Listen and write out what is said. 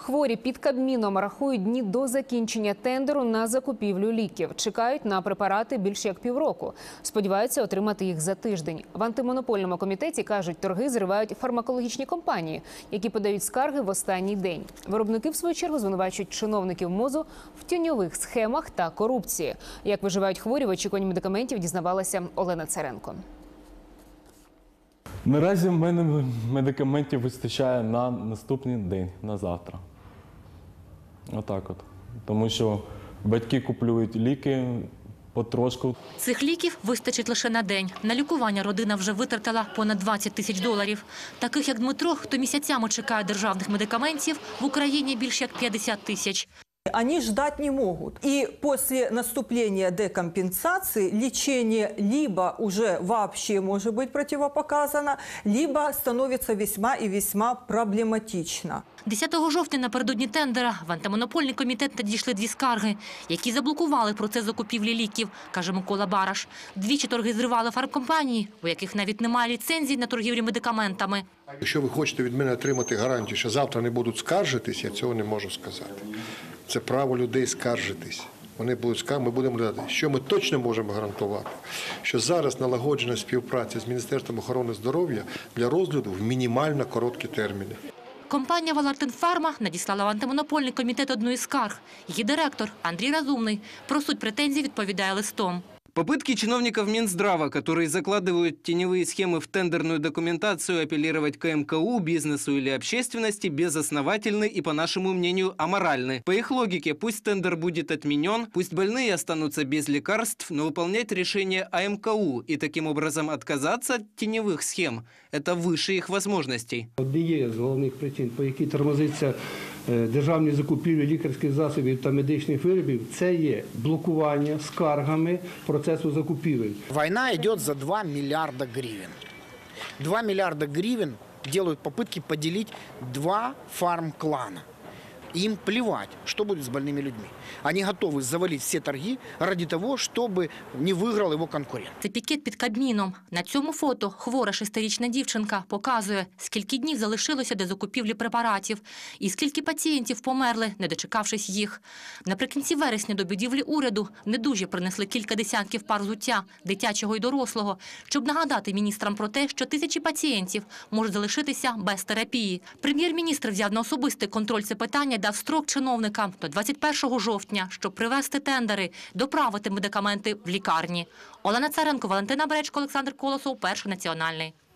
Хворі під Кабміном рахують дні до закінчення тендеру на закупівлю ліків. Чекають на препарати більше як півроку. Сподіваються отримати їх за тиждень. В антимонопольному комітеті кажуть, торги зривають фармакологічні компанії, які подають скарги в останній день. Виробники, в свою чергу, звинувачують чиновників МОЗу в тіньових схемах та корупції. Як виживають хворі в очікуванні медикаментів, дізнавалася Олена Царенко. Наразі в мене медикаментів вистачає на наступний день, на завтра. Отак от. Тому що батьки купують ліки потрошку. Цих ліків вистачить лише на день. На лікування родина вже витратила понад 20 тисяч доларів. Таких, як Дмитро, хто місяцями чекає державних медикаментів, в Україні більше як 50 тисяч. Они ждать не могут. И после наступления декомпенсации лечение либо уже вообще может быть противопоказано, либо становится весьма и весьма проблематично. 10 жовтня напередодні тендера в антимонопольний комітет надійшли 2 скарги, які заблокували процес закупівлі ліків, каже Микола Бараш. Двічі торги зривали фармкомпанії, у яких навіть немає ліцензій на торгівлю медикаментами. Якщо ви хочете від мене отримати гарантію, що завтра не будуть скаржитись, я цього не можу сказати. Це право людей скаржитись. Вони будуть скаржити, ми будемо глядати. Що ми точно можемо гарантувати? Що зараз налагоджена співпраця з Міністерством охорони здоров'я для розгляду в мінімально короткі терміни. Компанія «Валартинфарма» надіслала в антимонопольний комітет одну із скарг. Її директор Андрій Разумний про суть претензій відповідає листом. Попытки чиновников Минздрава, которые закладывают теневые схемы в тендерную документацию, апеллировать к МКУ, бизнесу или общественности, безосновательны и, по нашему мнению, аморальны. По их логике, пусть тендер будет отменен, пусть больные останутся без лекарств, но выполнять решение АМКУ и таким образом отказаться от теневых схем – это выше их возможностей. Однією з головних причин, по якій тормозиться державні закупівлі лікарських засобів та медичних виробів, це є блокування скаргами процесу закупівель. Война идет за 2 миллиарда гривен. 2 миллиарда гривен делают попытки поделить 2 фарм-клана. Им плевать, что будет с больными людьми. Они готовы завалить все торги ради того, чтобы не выиграл его конкурент. Це пікет під Кабміном. На цьому фото хвора 6-річна дівчинка показує, скільки днів залишилося до закупівлі препаратів і скільки пацієнтів померли, не дочекавшись їх. Наприкінці вересня до будівлі уряду недужі принесли кілька десятків пар взуття, дитячого і дорослого, щоб нагадати міністрам про те, що тисячі пацієнтів можуть залишитися без терапії. Прем'єр-міністр взяв на особистий контроль це питання, дав строк чиновникам до 21 жовтня, щоб привести тендери, доправити медикаменти в лікарні. Олена Царенко, Валентина Бречко, Олександр Колосов, Перший національний.